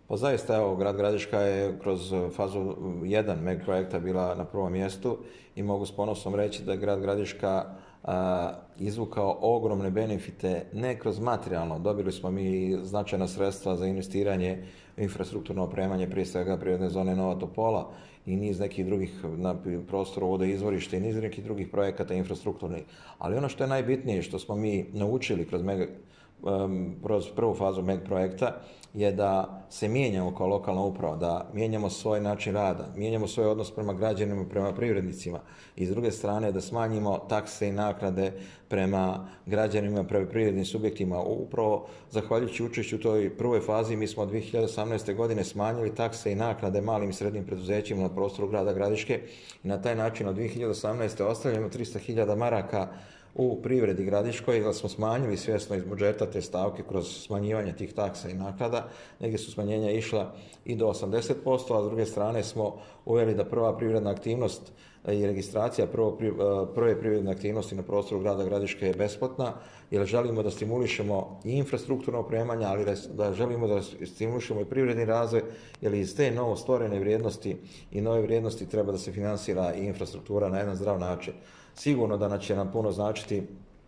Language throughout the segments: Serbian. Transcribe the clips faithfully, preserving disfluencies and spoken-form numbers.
Pa zaista, evo, grad Gradiška je kroz fazu jedan meg projekta bila na prvom mjestu i mogu s ponosom reći da je grad Gradiška a, izvukao ogromne benefite, ne kroz materijalno, dobili smo mi značajna sredstva za investiranje u infrastrukturno opremanje, prije svega prirodne zone Nova Topola i niz nekih drugih na prostoru vodoizvorišta i niz nekih drugih projekata infrastrukturnih. Ali ono što je najbitnije, što smo mi naučili kroz mega kroz prvu fazu meg projekta je da se mijenjamo kao lokalna uprava, da mijenjamo svoj način rada, mijenjamo svoj odnos prema građanima, prema privrednicima i s druge strane da smanjimo takse i naknade prema građanima, prema privrednim subjektima. Upravo zahvaljujući učešću u toj prvoj fazi mi smo od dvije hiljade osamnaeste. godine smanjili takse i naknade malim i srednjim preduzećima na prostoru grada Gradiške i na taj način od dvije hiljade osamnaeste. ostavljamo trista hiljada maraka u privredi gradiškoj, jer smo smanjili svjesno iz budžeta te stavke kroz smanjivanje tih taksa i naknada. Negdje su smanjenja išla i do osamdeset posto, a s druge strane smo uveli da prva privredna aktivnost i registracija prvo, prve privredne aktivnosti na prostoru grada Gradiške je besplatna, jer želimo da stimulišemo i infrastrukturno opremanje, ali da želimo da stimulišemo i privredni razvoj, jer iz te novo stvorene vrijednosti i nove vrijednosti treba da se finansira i infrastruktura na jedan zdrav način. Sigurno da će nam puno značiti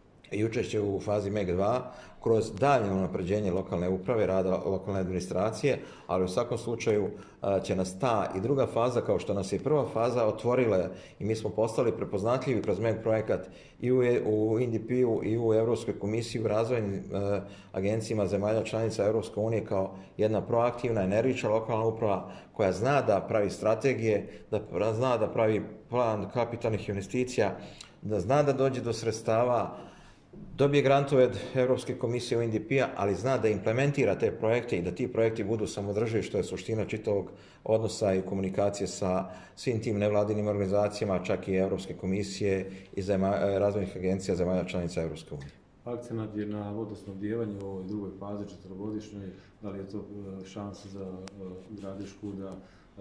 i učešće u fazi meg dva kroz daljnje unapređenje lokalne uprave, rada lokalne administracije, ali u svakom slučaju će nas ta i druga faza, kao što nas je prva faza otvorila i mi smo postali prepoznatljivi kroz meg projekat i u en de pe-u i u Europskoj komisiji, u razvojnim agencijama zemalja članica Europske unije kao jedna proaktivna, energična lokalna uprava koja zna da pravi strategije, da zna da pravi plan kapitalnih investicija, da zna da dođe do sredstava, dobije grantove od Europske komisije u en de pe-a, ali zna da implementira te projekte i da ti projekti budu samodrživi, što je suština čitavog odnosa i komunikacije sa svim tim nevladinim organizacijama, čak i Europske komisije i razvojnih agencija zemalja članica Europske unije. Akcenat je na vodosnabdijevanje u ovoj drugoj fazi četvrogodišnjoj. Da li je to šansa za Gradišku da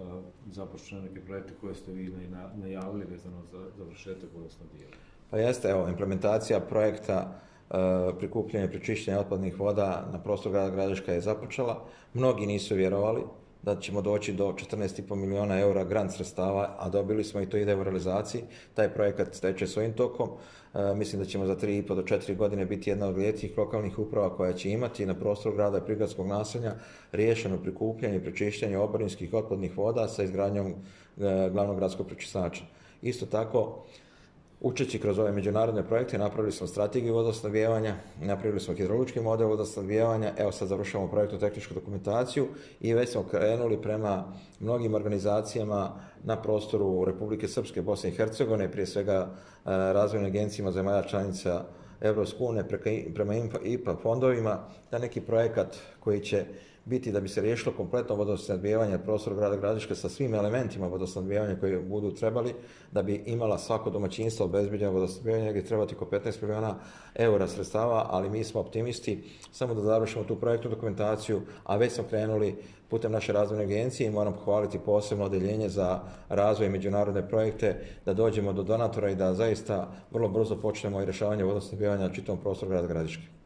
započne neke projekte koje ste vi najavili vezano za završetak vodosnabdijevanja? Pa jeste, evo, implementacija projekta e, prikupljanja i prečišćenja otpadnih voda na prostoru grada Gradiška je započela. Mnogi nisu vjerovali da ćemo doći do četrnaest i po miliona eura grant sredstava, a dobili smo i to ide u realizaciji. Taj projekat teče svojim tokom. E, mislim da ćemo za tri i po do četiri godine biti jedna od rijetkih lokalnih uprava koja će imati na prostoru grada i prigradskog naselja riješeno prikupljanje i prečišćenje oborinskih otpadnih voda sa izgradnjom e, glavnog gradskog prečistača. Isto tako, učeći kroz ove međunarodne projekte, napravili smo strategiju vodosnabdijevanja, napravili smo hidraulički model vodosnabdijevanja, evo sad završavamo projektnu tehničku dokumentaciju i već smo krenuli prema mnogim organizacijama na prostoru Republike Srpske, Bosne i Hercegovine, prije svega razvojnim agencijama zemalja članica Evropske unije prema i pe a fondovima, da neki projekat koji će biti da bi se riješilo kompletno vodosnabdijevanje na prostoru grada Gradiške sa svim elementima vodosnabdijevanja koji budu trebali, da bi imala svako domaćinstvo obezbeđeno vodosnabdijevanje gdje trebati oko petnaest miliona eura sredstava, ali mi smo optimisti samo da završimo tu projektnu dokumentaciju, a već smo krenuli putem naše razvojne agencije i moram pohvaliti posebno odeljenje za razvoj i međunarodne projekte, da dođemo do donatora i da zaista vrlo brzo počnemo i rješavanje vodosnabdijevanja na čitavom prostoru grada Gradiške.